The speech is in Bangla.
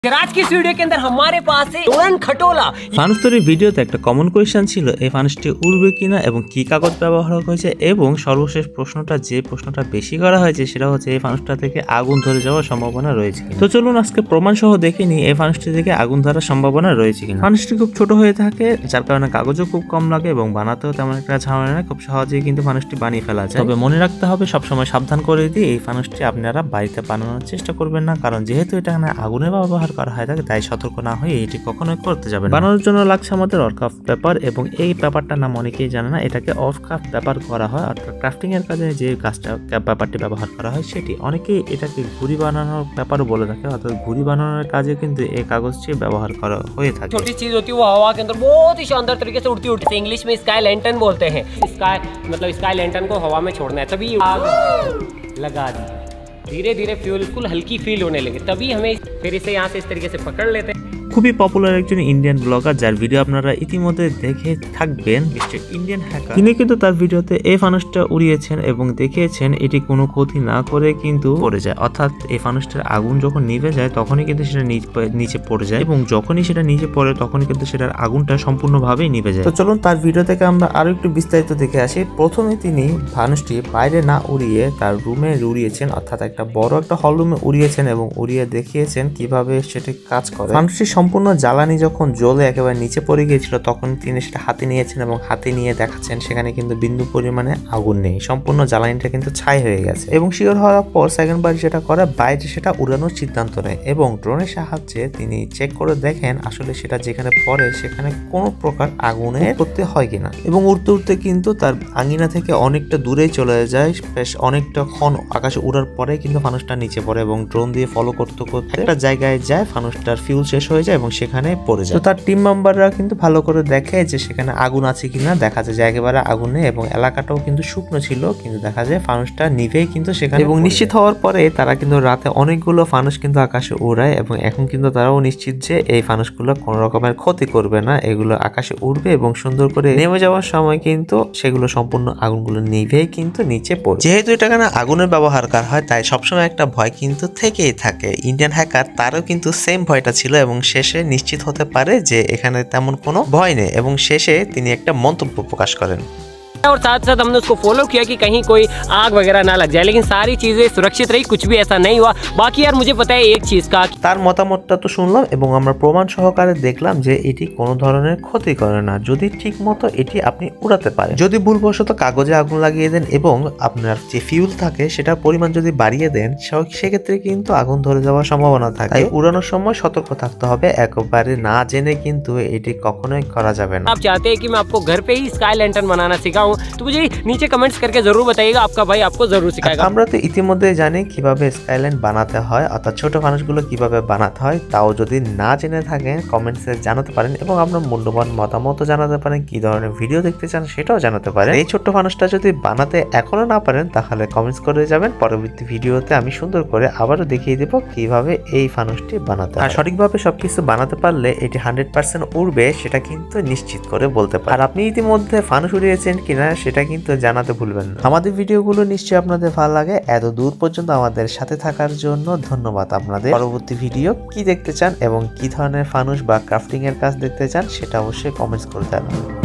आज की इस वीडियो के अंदर हमारे पास है उड़न खटोला। ফানুস তৈরির ভিডিওতে একটা কমন কোয়েশ্চেন ছিল এই ফানুসটি উড়বে কিনা এবং কি কাগজ ব্যবহার হয়েছে, এবং সর্বশেষ প্রশ্নটা বেশি করা হয়েছে সেটা হচ্ছে এই ফানুসটা থেকে আগুন ধরে যাওয়ার সম্ভাবনা রয়েছে কিনা। তো চলুন আজকে প্রমাণ সহ দেখে নিই এই ফানুসটি থেকে আগুন ধরার সম্ভাবনা রয়েছে কিনা। ফানুসটি খুব ছোট হয়ে থাকে, যার কারণে কাগজও খুব কম লাগে এবং বানাতেও তেমন একটা ঝামেলা নেই, খুব সহজেই কিন্তু ফানুসটি বানিয়ে ফেলা যায়। তবে মনে রাখতে হবে, সবসময় সাবধান করে দিই, এই ফানুসটি আপনারা বাড়িতে বানানোর চেষ্টা করবেন না, কারণ যেহেতু এটা আগুনের ব্যবহার করা হয় থাকে, তাই সতর্ক না হয়ে এটি কখনোই করতে যাবেন। বানানোর জন্য লাগছে আমাদের অফ পেপার, এবং এই পেপারটার নাম অনেকেই জানে না, এটাকে অফ ক্রাফট পেপার করা হয়, অর্থাৎ ক্রাফটিং এর কাজে যে গাছটা পেপারটি ব্যবহার করা হয় সেটি। অনেকেই এটাকে ঘুড়ি বানানোর পেপারও বলে থাকে, অর্থাৎ ঘুড়ি বানানোর কাজে কিন্তু এই কাগজটি ব্যবহার করা হয়ে থাকে। छोटी चीज होती है वो हवा के अंदर बहुत ही शानदार तरीके से उड़ती है। इंग्लिश में स्काई लैंटर्न बोलते हैं। स्काई लैंटर्न को हवा में छोड़ना है, तभी आग लगा दी। धीरे धीरे बिल्कुल हल्की फील होने लगे, तभी हमें फिर इसे यहाँ से इस तरीके से पकड़ लेते हैं। খুবই পপুলার একজন ইন্ডিয়ান ব্লগার, যার ভিডিও আপনারা ইতিমধ্যে দেখে থাকবেন, মিস্টার ইন্ডিয়ান হ্যাকার। তিনি কিন্তু তার ভিডিওতে এই ফানুসটা উড়িয়েছেন এবং দেখিয়েছেন এটি কোনো ক্ষতি না করে কিন্তু পড়ে যায়, অর্থাৎ এই ফানুসটার আগুন যখন নিভে যায় তখনই কিন্তু সেটা নিচে পড়ে যায়, এবং যখনই সেটা নিচে পড়ে তখনই কিন্তু সেটার আগুনটা সম্পূর্ণভাবেই নিভে যায়। তো চলুন তার ভিডিও থেকে আমরা আরো একটু বিস্তারিত দেখে আসি। প্রথমে তিনি ফানুসটি বাইরে না উড়িয়ে তার রুমে উড়িয়েছেন, অর্থাৎ একটা বড় একটা হল রুমে উড়িয়েছেন এবং উড়িয়ে দেখিয়েছেন কিভাবে সেটি কাজ করে। ফানুসটি সম্পূর্ণ জ্বালানি যখন জ্বলে একেবারে নিচে পড়ে গিয়েছিল তখন তিনি সেটা হাতে নিয়েছেন এবং হাতে নিয়ে দেখাচ্ছেন সেখানে কিন্তু বিন্দু পরিমাণে আগুন নেই, সম্পূর্ণ জ্বালানিটা কিন্তু ছাই হয়ে গেছে। এবং শিওর হওয়ার পর সেকেন্ড বার যেটা করে, বাইরে সেটা উড়ানোর সিদ্ধান্ত নেয় এবং ড্রোনের সাহায্যে তিনি চেক করে দেখেন আসলে সেটা যেখানে পড়ে সেখানে কোনো প্রকার আগুনে করতে হয় কিনা, এবং উড়তে উড়তে কিন্তু তার আঙিনা থেকে অনেকটা দূরেই চলে যায়। বেশ অনেকটা ক্ষণ আকাশে উড়ার পরে কিন্তু ফানুসটা নিচে পড়ে এবং ড্রোন দিয়ে ফলো করতে করতে একটা জায়গায় যায়, ফানুসটার ফিউল শেষ হয়ে যায় এবং সেখানে পড়ে যায়। তো তার টিম মেম্বাররা কিন্তু ভালো করে দেখে যে সেখানে আগুন আছে কিনা, দেখা যায় যে একেবারে আগুন নেই এবং এলাকাটাও কিন্তু শুকনো ছিল, কিন্তু দেখা যায় ফানুসটা নিভেই কিন্তু সেখানে। এবং নিশ্চিত হওয়ার পরে তারা কিন্তু রাতে অনেকগুলো ফানুস কিন্তু আকাশে উড়ায়, এবং এখন কিন্তু তারাও নিশ্চিত যে এই ফানুসগুলো কোনো রকমের ক্ষতি করবে না, এগুলো আকাশে উড়বে এবং সুন্দর করে নেমে যাওয়ার সময় কিন্তু সেগুলো সম্পূর্ণ আগুনগুলো নিভেই কিন্তু নিচে পড়ে। যেহেতু এটা কেন আগুনের ব্যবহার করা হয়, তাই সবসময় একটা ভয় কিন্তু থেকেই থাকে। ইন্ডিয়ান হ্যাকার তারও কিন্তু সেম ভয়টা ছিল এবং শেষে নিশ্চিত হতে পারে যে এখানে তেমন কোনো ভয় নেই, এবং শেষে তিনি একটা মন্তব্য প্রকাশ করেন। और साथ साथ हमने उसको फॉलो किया कि कहीं कोई आग वगैरह ना लग जाए, लेकिन सारी चीजें सुरक्षित रही, कुछ भी ऐसा नहीं हुआ। बाकी यार मुझे पता है एक चीज का, তার মতামতটা তো শুনলাম এবং আমরা প্রমাণ সহকারে দেখলাম যে এটি কোনো ধরনের ক্ষতি করে না যদি ঠিক মতো এটি আপনি উড়াতে পারেন। যদি ভুলবশত কাগজে আগুন লাগিয়ে দেন এবং আপনার যে ফিউল থাকে সেটার পরিমাণ যদি বাড়িয়ে দেন, সেক্ষেত্রে কিন্তু আগুন ধরে যাওয়ার সম্ভাবনা থাকে। তাই উড়ানোর সময় সতর্ক থাকতে হবে, একেবারে না জেনে কিন্তু এটি কখনোই করা যাবে না। आप चाहते हैं कि मैं आपको घर पे ही स्काई लैंटर्न बनाना सिखाऊं, तो मुझे नीचे कमेंट्स करके जरूर बताइएगा, आपका भाई आपको जरूर सिखाएगा। আমরা তো ইতিমধ্যে জানি কিভাবে স্কাইল্যান্ড বানাতে হয়, অর্থাৎ ছোট ফানুসগুলো কিভাবে বানাতে হয়, তাও যদি না জেনে থাকেন কমেন্টসে জানাতে পারেন, এবং আপনার মূল্যবান মতামত জানাতে পারেন, কি ধরনের ভিডিও দেখতে চান সেটাও জানাতে পারেন। এই ছোট্ট ফানুসটা যদি বানাতে এখনো না পারেন তাহলে কমেন্টস করে যাবেন, পরবর্তী ভিডিওতে আমি সুন্দর করে আবারও দেখিয়ে দেব কিভাবে এই ফানুসটি বানাতে হয়। আর সঠিকভাবে সবকিছু বানাতে পারলে এটি 100% উড়বে সেটা কিন্তু নিশ্চিত করে বলতে পারেন। আর আপনি ইতিমধ্যে ফানুস উড়িয়েছেন কিনা সেটা কিন্তু জানাতে ভুলবেন না। আমাদের ভিডিওগুলো নিশ্চয়ই আপনাদের ভালো লাগে, এত দূর পর্যন্ত আমাদের সাথে থাকার জন্য ধন্যবাদ আপনাদের। পরবর্তী ভিডিও কি দেখতে চান এবং কি ধরনের ফানুস বা ক্রাফটিং এর কাজ দেখতে চান সেটা অবশ্যই কমেন্টস করে জানাবেন।